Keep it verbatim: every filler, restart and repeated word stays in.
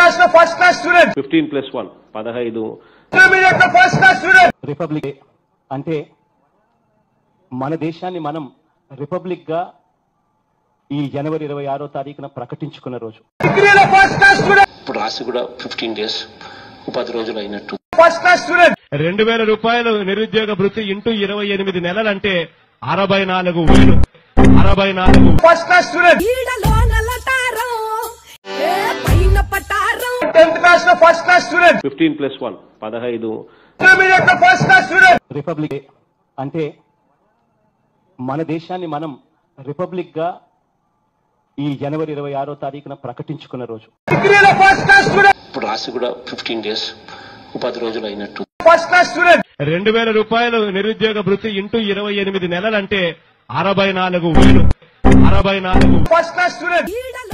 Class లో first class student fifteen plus one పదహైదు intermediate లో ఫస్ట్ క్లాస్ స్టూడెంట్. రిపబ్లిక్ అంటే మన దేశాన్ని మనం రిపబ్లిక్ గా ఈ జనవరి ఇరవై ఆరో తారీఖున ప్రకటించుకున్న రోజు. డిగ్రీలో ఫస్ట్ క్లాస్ స్టూడెంట్ ఇప్పుడు రాసి కూడా ఫిఫ్టీన్ డేస్ పది రోజులు అయినట్టు. ఫస్ట్ క్లాస్ స్టూడెంట్ రెండు వేల రూపాయలు నిరుద్యోగ భృతి ఇంటూ ఇరవై ఎనిమిది నెలలంటే అరవై నాలుగు వేలు అరవై నాలుగు first class student. Tenth class లో first class student fifteen plus one పదహైదు ఇంటర్మీడియట్ లో ఫస్ట్ క్లాస్ స్టూడెంట్. రిపబ్లిక్ అంటే మన దేశాన్ని మనం రిపబ్లిక్ గా ఈ జనవరి ఇరవై ఆరో తారీఖున ప్రకటించుకున్న రోజు. డిగ్రీలో ఫస్ట్ క్లాస్ స్టూడెంట్ ఇప్పుడు రాసి కూడా ఫిఫ్టీన్ డేస్ పది రోజులు అయినట్టు. First class student. రెండు వేల రూపాయలు నిరుద్యోగ భృతి ఇంటూ ఇరవై ఎనిమిది నెలలంటే అరవై నాలుగు వేలు అరవై నాలుగు ఫస్ట్ క్లాస్ స్టూడెంట్.